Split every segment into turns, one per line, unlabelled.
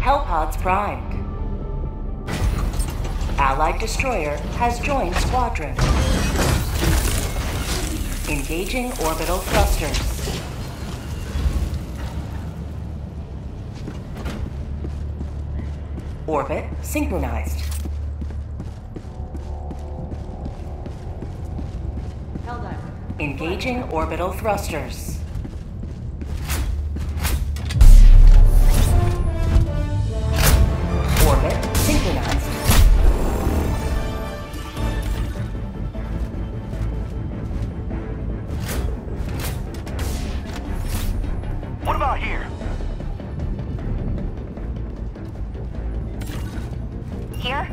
Hellpods primed. Allied destroyer has joined squadron. Engaging orbital thrusters. Orbit synchronized. Engaging orbital thrusters. Orbit synchronized.
What about here?
Here?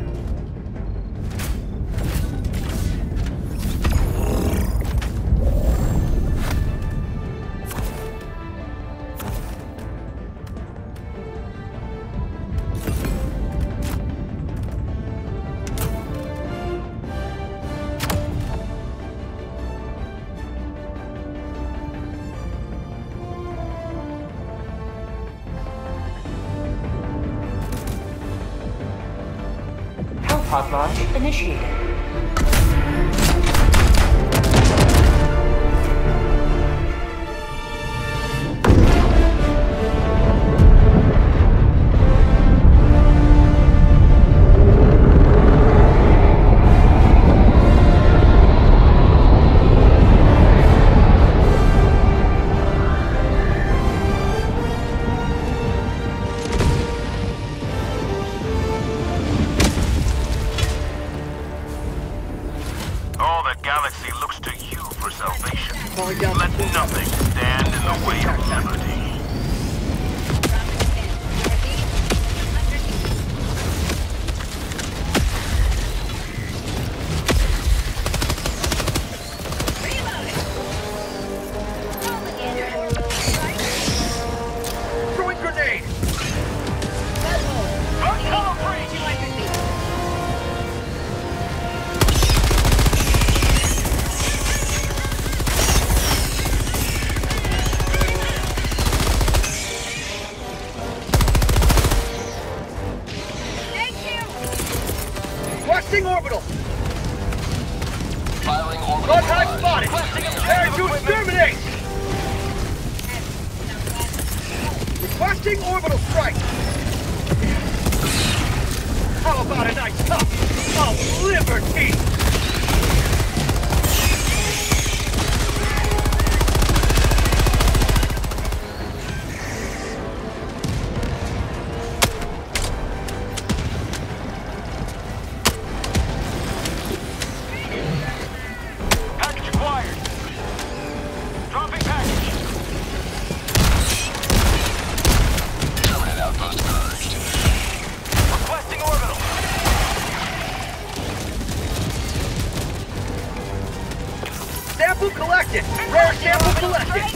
Hellpod launch initiated.
All the galaxy looks to you for salvation. Let nothing stand in the way of liberty. Throwing grenade! Color free! Requesting orbital!
Filing orbital.
Contact spotted! Prepare to exterminate! Requesting orbital strike! How about a nice cup of liberty? Package acquired. Dropping package.
Permanent outpost merged.
Requesting orbital. Sample collected. Rare sample collected.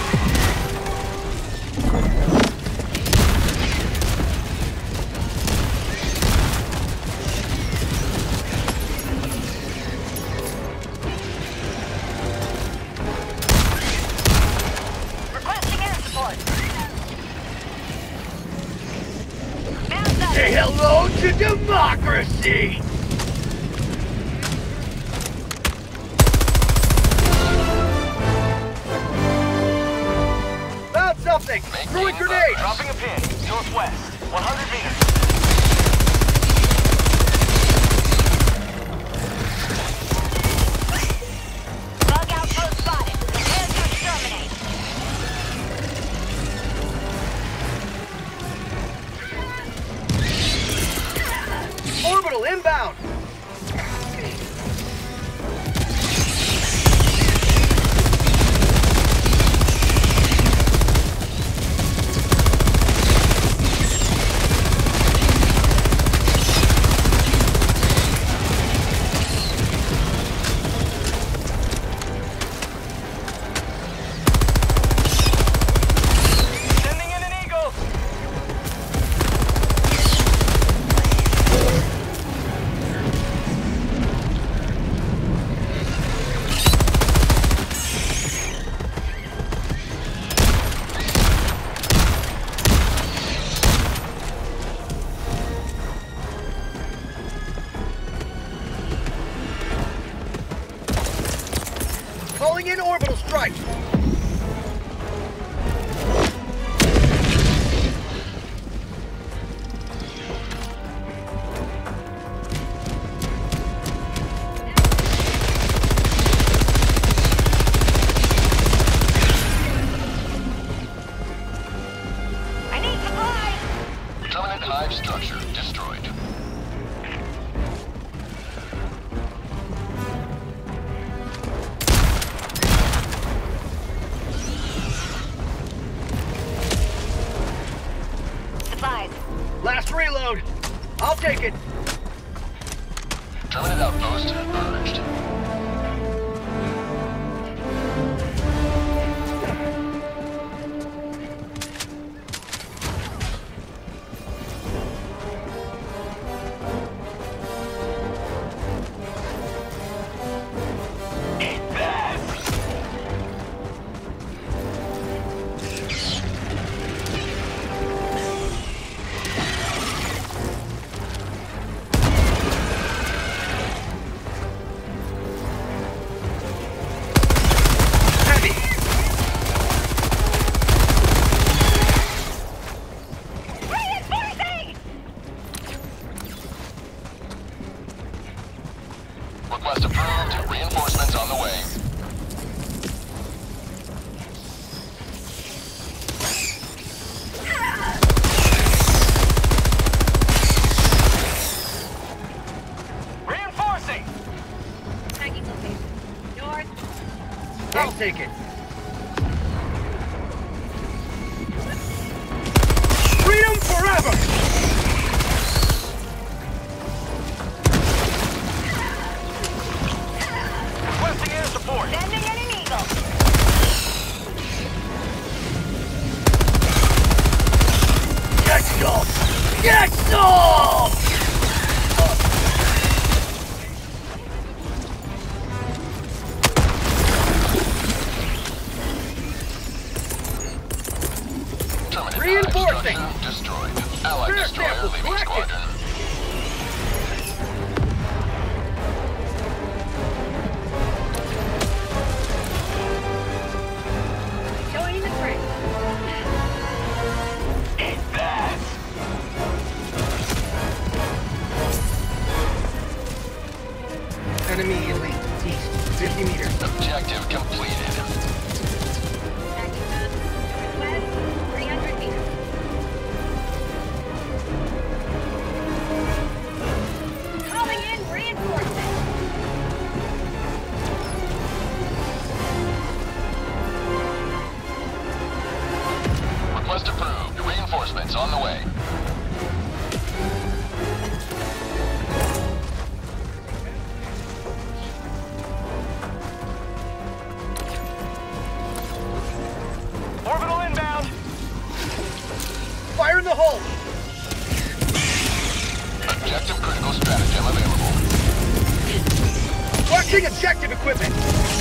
Requesting air support.
Say hello to democracy! Found something! Throwing grenade! Dropping a pin. Northwest. 100 meters.
Bug outpost spotted. Prepare to exterminate.
Orbital inbound! Sending in an eagle!
Calling in orbital strike!
I need supplies!
Permanent hive structure destroyed.
Supplies.
Last reload! I'll take it!
Permanent outpost urged.
Heavy!
Reinforcing!
Request approved. Reinforcements on the way.
Reinforcing!
Tagging location. North.
I'll take it! Freedom forever!
Requesting air support.
Sending in an eagle.
Get some! Get some!
Terminate
Reinforcing.
hive structure destroyed. Allied
Fair
destroyer
sample
leaving
collected.
squadron.
Joining the fray.
Enemy elite. East. 50 meters.
Objective completed.
West, 300 meters. Calling in reinforcements.
Request approved. Reinforcements on the way.
Orbital inbound.
Fire in the hole!
Objective critical stratagem available.
Watching objective equipment!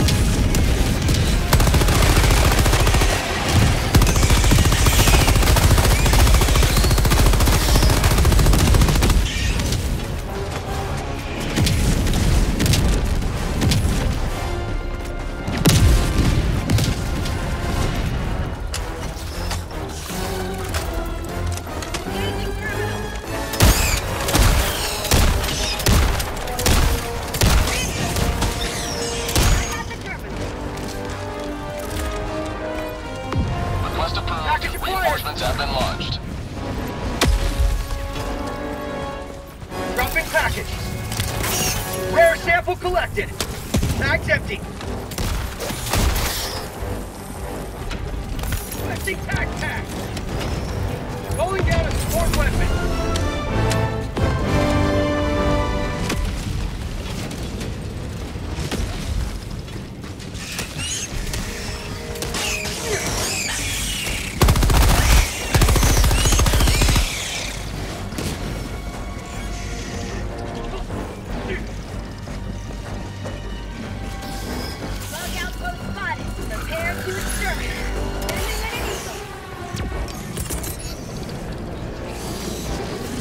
Engaging terminal. I have the terminal.
Request approved.
Package acquired.
Reinforcements have been launched.
Dropping package! Rare sample collected! Bag's empty! Requesting tag tag! Rolling down a support weapon!
Bug outpost spotted. Prepare to exterminate. Sending in an eagle.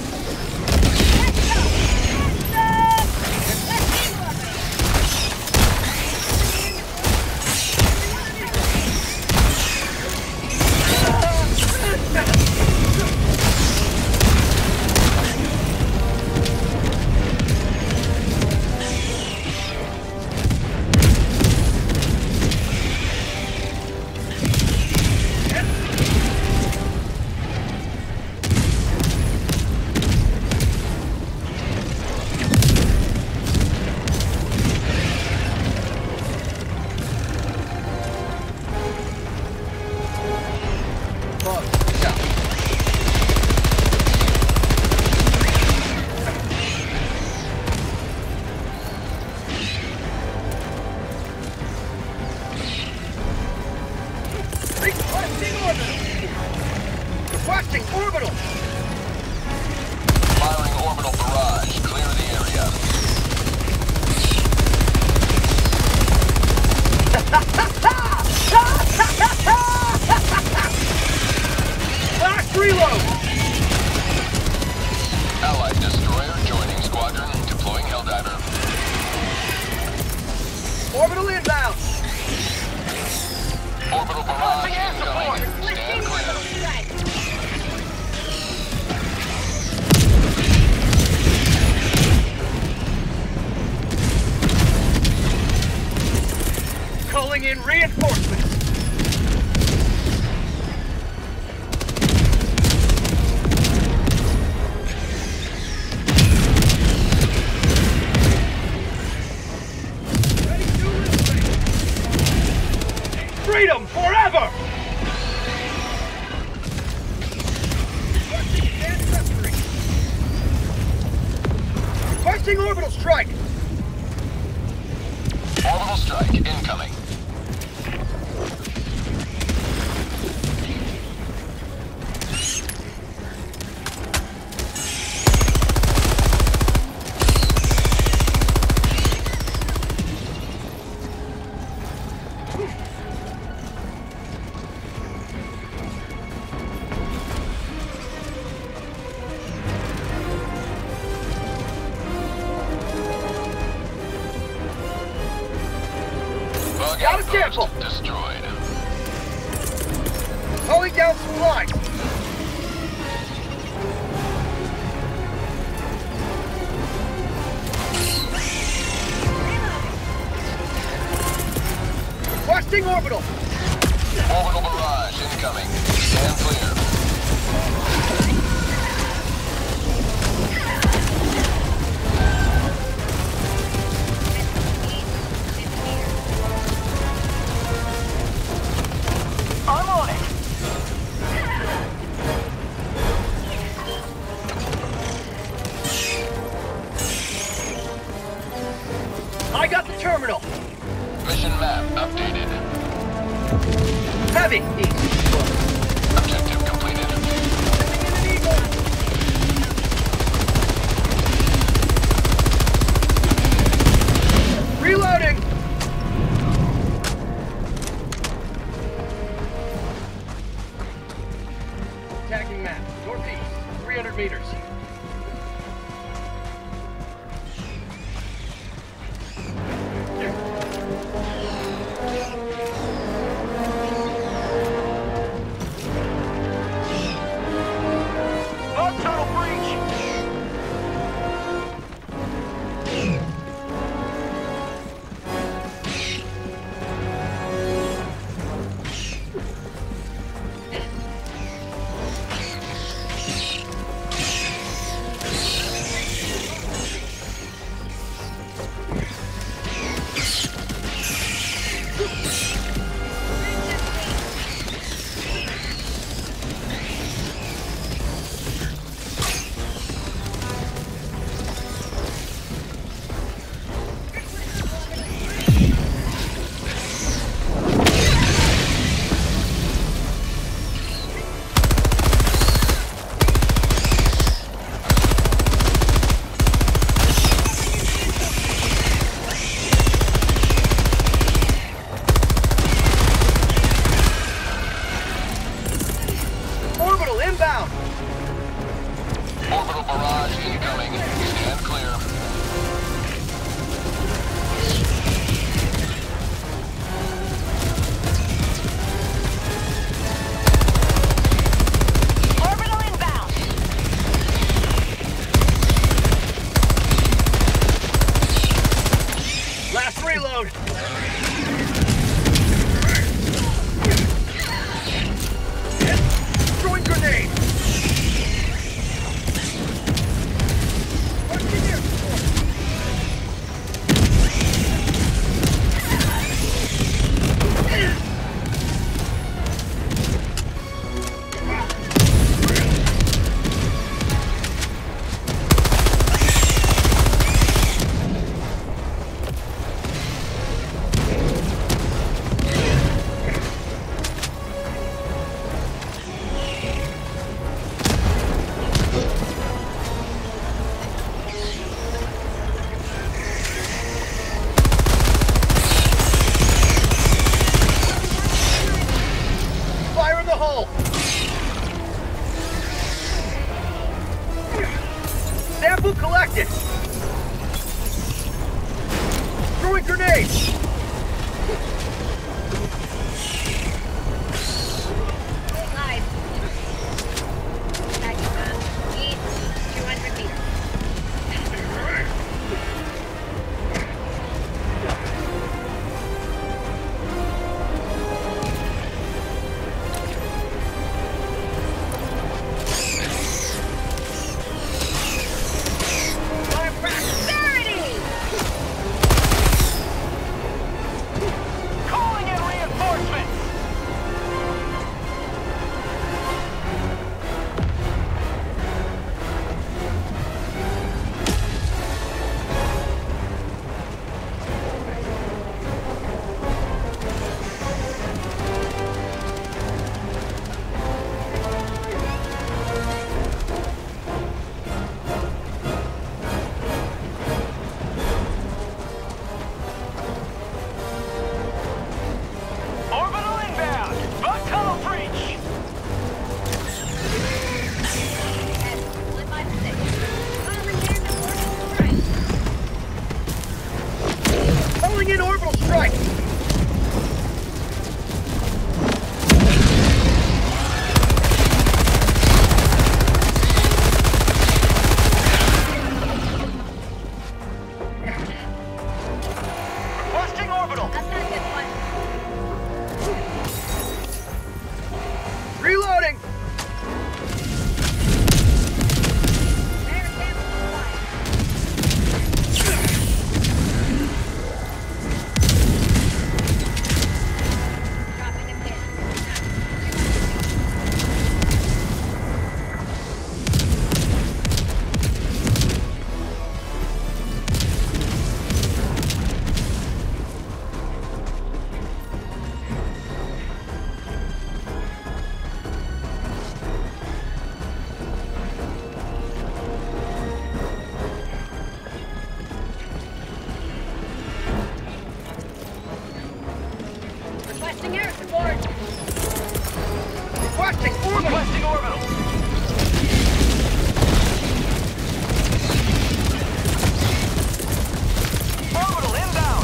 Reload!
Allied destroyer joining squadron. Deploying Helldiver.
Orbital inbound!
Orbital barrage incoming. Stand clear.
Calling in reinforcements! Ready to liberate! Freedom forever! Requesting advanced weaponry. Requesting orbital strike!
Orbital strike incoming. Bug
Got a sample.
outpost destroyed.
Calling down supplies! Requesting orbital!
Orbital barrage incoming. Stand clear.
I'm on it.
I got the terminal!
Mission map updated.
Heavy! East.
Objective completed.
Sending in an eagle! Reloading! Tagging map. Northeast. 300 meters.
Bug tunnel breach!
Rebel collected! Throwing grenades!
Live. Tagging them. East, 200 meters.
Calling in reinforcements! Orbital inbound! Bug tunnel breach!
And 156. Commandeer the orbital strike.
Calling in orbital strike!
Requesting orbital!
That's not a good one.
Reloading!
Bear sample required. Dropping a pin. Requesting air support.
Requesting orbital!
Requesting orbital! Orbital inbound!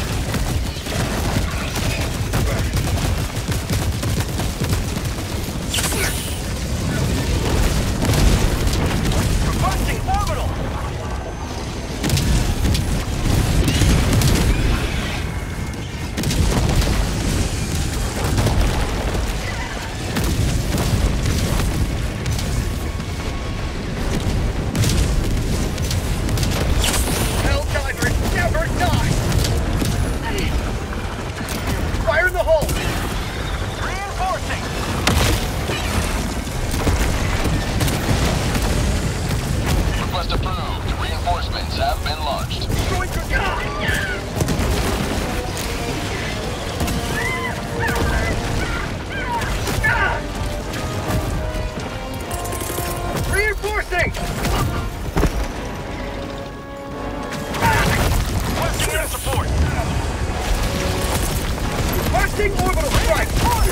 Requesting orbital!
Helldivers never die! Fire in the hole!
Reinforcing!
Request approved. Reinforcements have been launched.
Throwing grenades! Reinforcing!
Requesting air support!
Requesting orbital strike!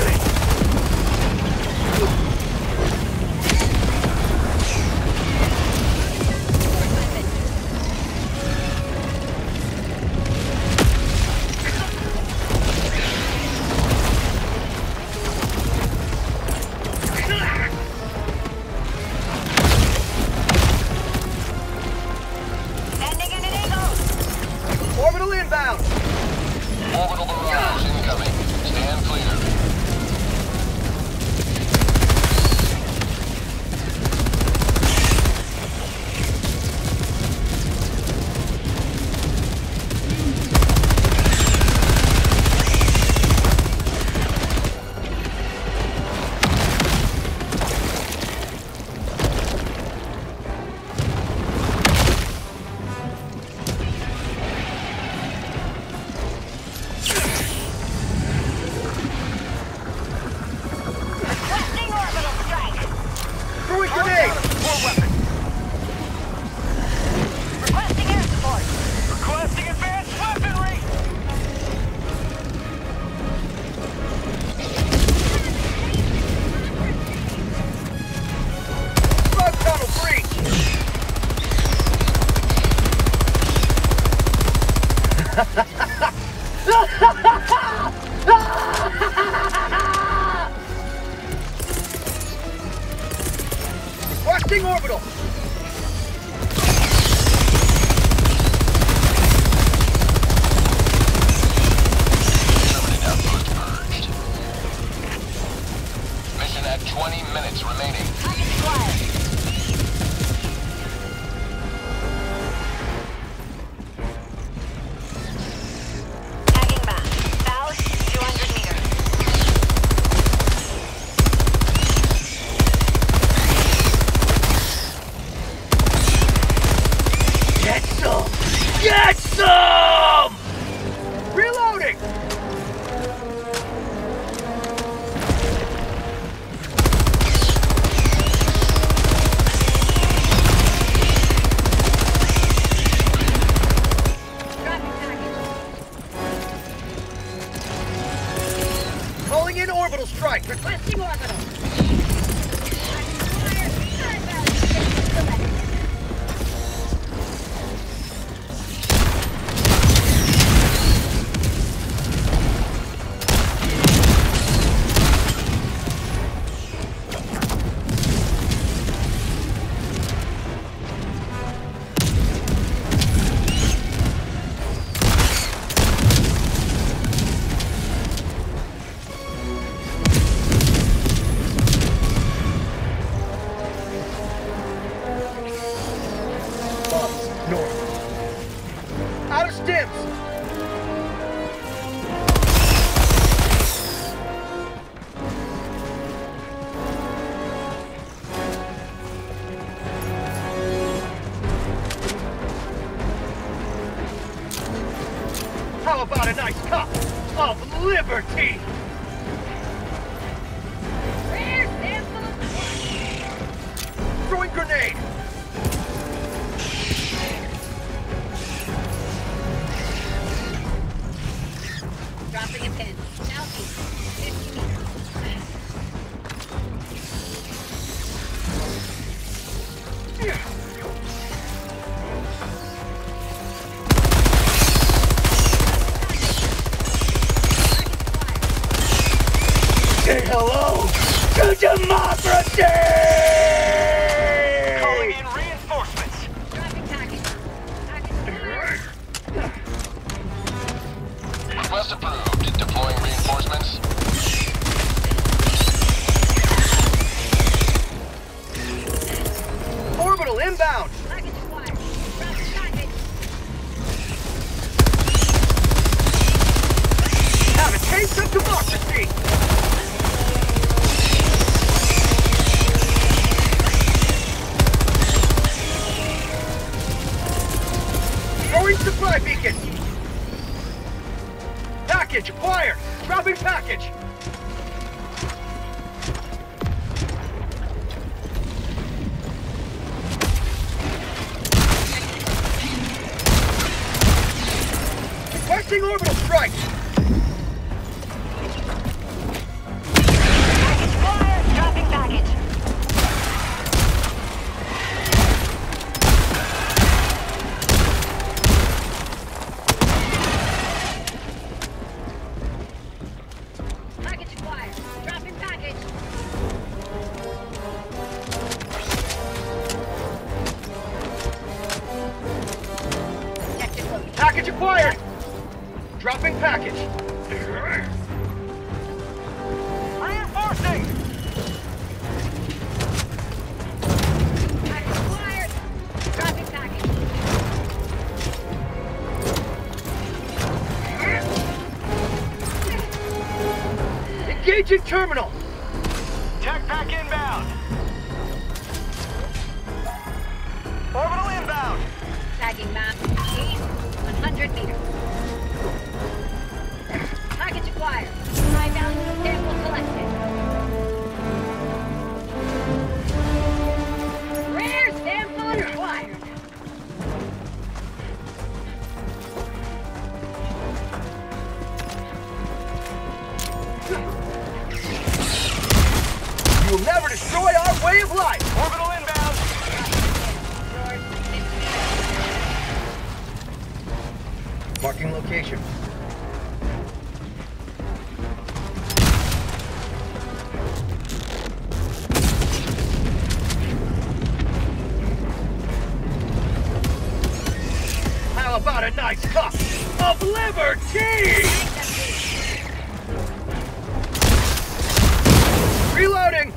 Sending in an eagle.
Orbital inbound!
Orbital barrage incoming. Stand clear.
Requesting orbital.
Permanent outpost purged. Mission at 20 minutes remaining.
Target acquired. Tagging back. South, 200 meters.
Get some! Get some! Reloading!
Dropping package.
Calling in orbital strike.
Requesting orbital. Target acquired. High value system selected.
North. Out of stims! How about a nice cup of liberty?
Rare sample.
Throwing grenade!
Dropping a pin. Southeast. 50 meters.
Say hello to democracy!
Calling in reinforcements.
Dropping package. Package acquired.
Request approved. Deploying reinforcements.
Orbital inbound!
Package acquired. Dropping package.
Have a taste of democracy! Throwing supply beacon! Package acquired! Dropping package! Requesting orbital strike!
Package acquired. Dropping package. Package acquired. Dropping package. Objective located.
Package acquired! Dropping package!
Reinforcing.
Package acquired. Dropping package.
Engaging terminal!
Tech pack inbound. Orbital inbound.
Tagging map. East. 100 meters. Package acquired. High value sample selected. Rare sample acquired.
You will never destroy our way of life!
Orbital inbound.
Dropping pin. North. 50 meters.
Marking got a nice cup of liberty! Reloading!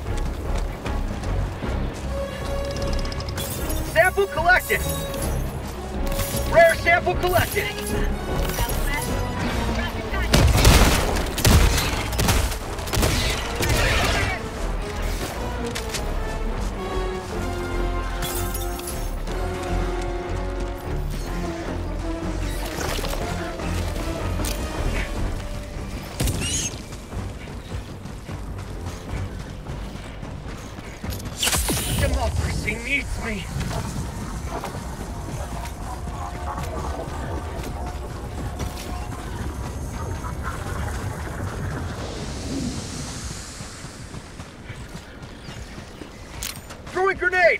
Sample collected! Rare sample collected! Democracy needs me! Throwing grenade!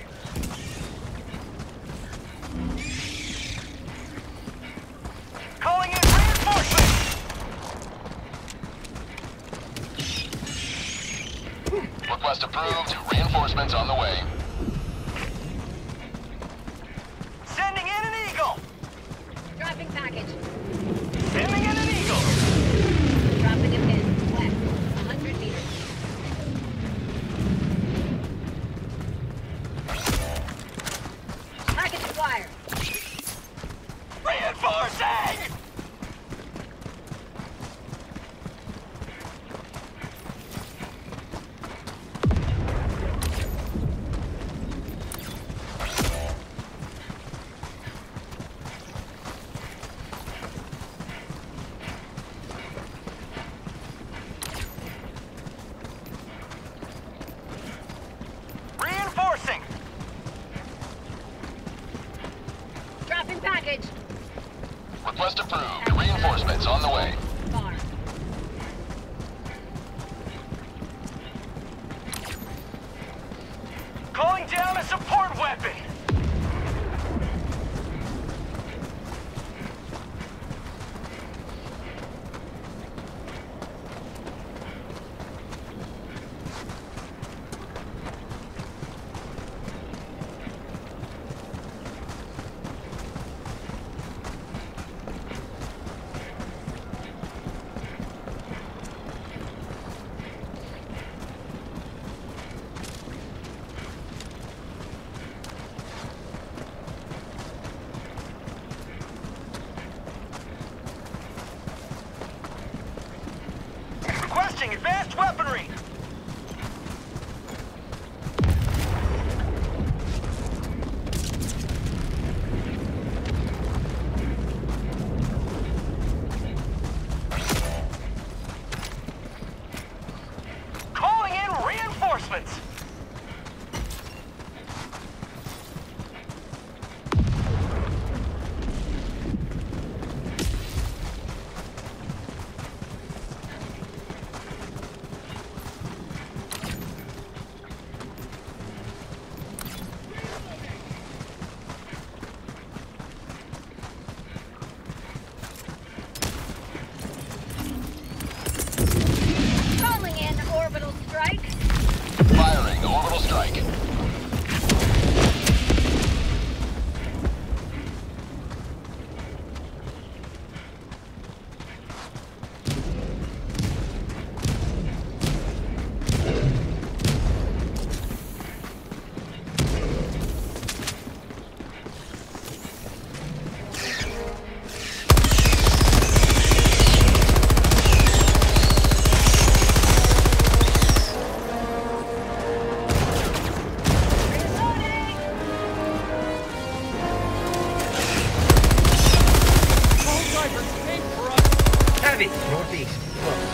Calling in reinforcements!
Request approved. Reinforcements on the way.
Sending in an eagle!
Dropping package.
Sending in an eagle!
Dropping a pin. West. 100 meters. Package acquired.
Reinforcing! Reinforcing!
Dropping package.
Request approved. Reinforcements on the way.
Far.
Calling down a support weapon! Requesting advanced weaponry! Calling in reinforcements!
Calling in orbital strike.
Firing orbital strike.
Heavy! Northeast. Close.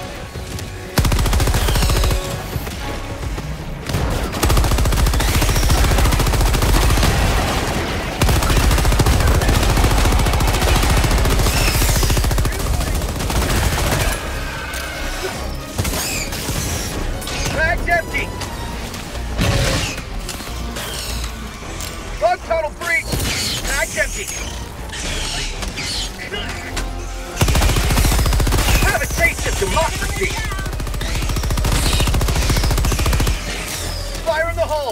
Bag's empty! Bug tunnel breach! Bag's empty! Have a taste of democracy! Fire in the hole!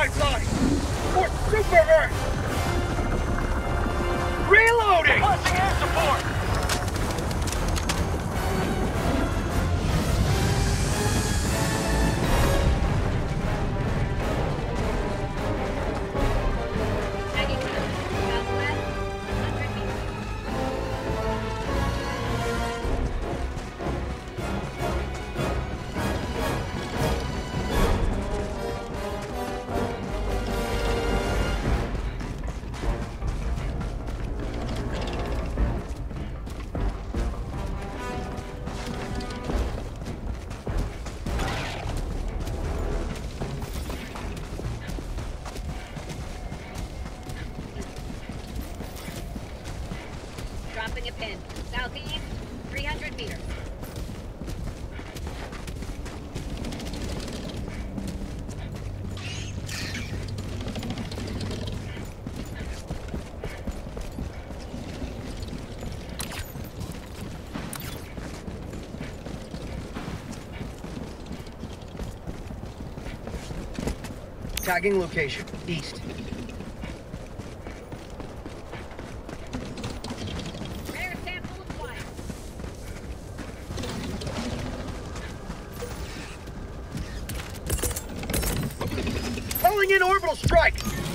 contact line! For Super Earth! Reloading!
Requesting air support!
Tagging southwest, 100 meters. Dropping a pin. Southeast, 300 meters.
Tagging location, east.
Rare sample acquired.
Calling in orbital strike!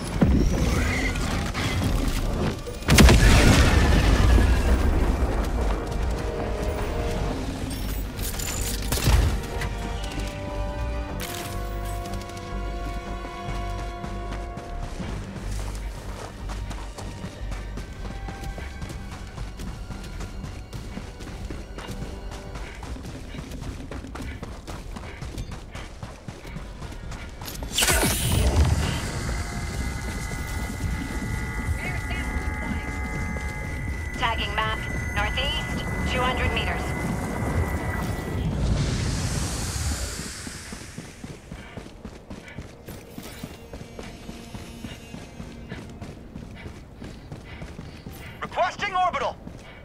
Rare sample acquired.
Tagging map. Northeast, 200 meters.
Requesting orbital!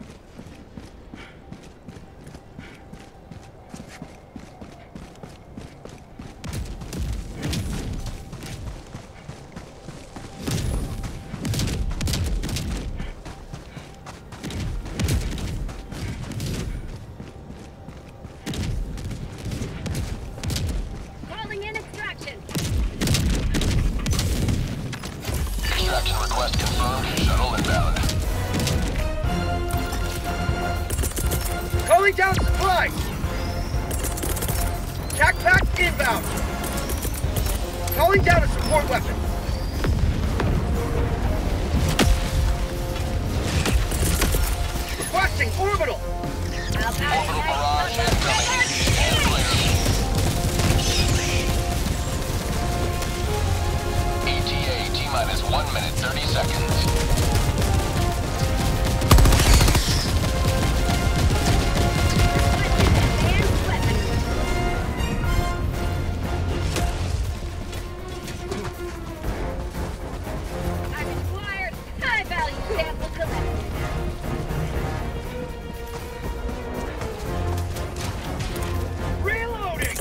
Calling in extraction.
Extraction request confirmed. Shuttle inbound.
Calling down supplies! Tac pack inbound! Calling down a support weapon! Requesting orbital!
Orbital barrage incoming. Stand clear. ETA T-minus 1 minute 30 seconds.
Advanced weapons. I've acquired high-value sample collected.
Reloading!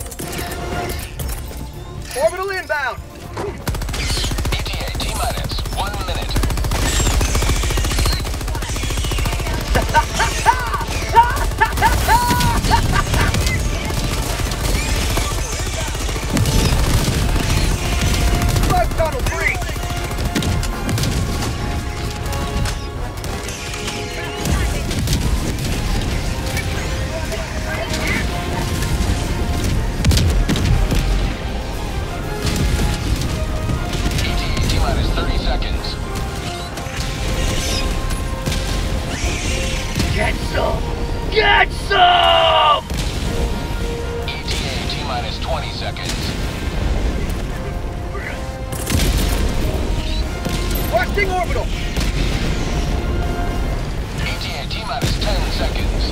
Orbital inbound!
ETA T-minus 1 minute.
Bug tunnel free!
ETA T-minus 30 seconds.
Get some! Get some!
ETA T-minus 20 seconds.
Requesting orbital!
ETA T-minus 10 seconds.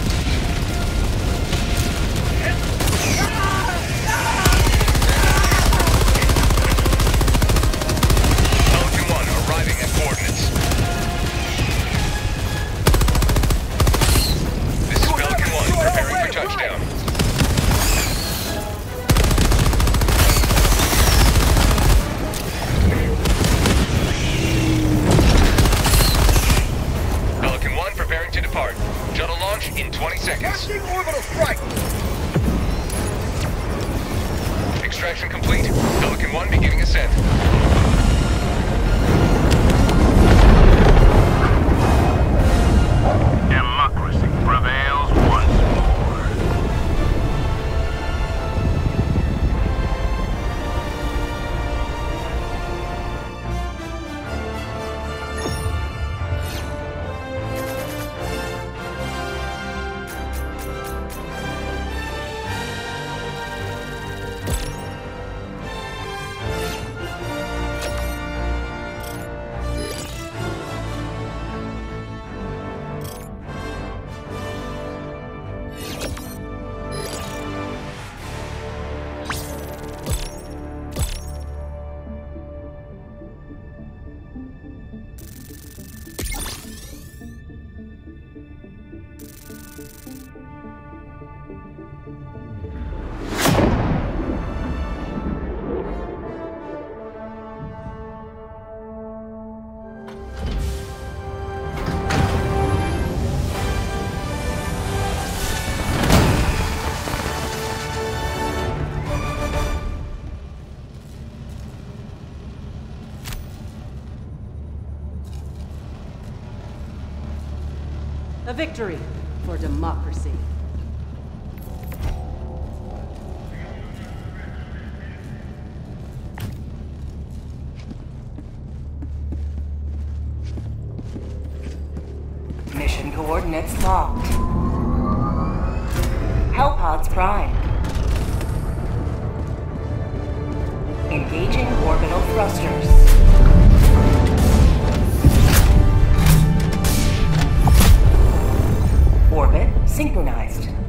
Falcon 1 arriving at coordinates. This is Falcon 1 preparing for touchdown. extraction complete. Pelican 1 beginning ascent.
Democracy prevails once more.
A victory for democracy.
Mission coordinates locked. Hellpods primed. Engaging orbital thrusters. Orbit synchronized.